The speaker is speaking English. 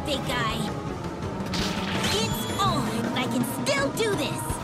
big guy. It's on! I can still do this!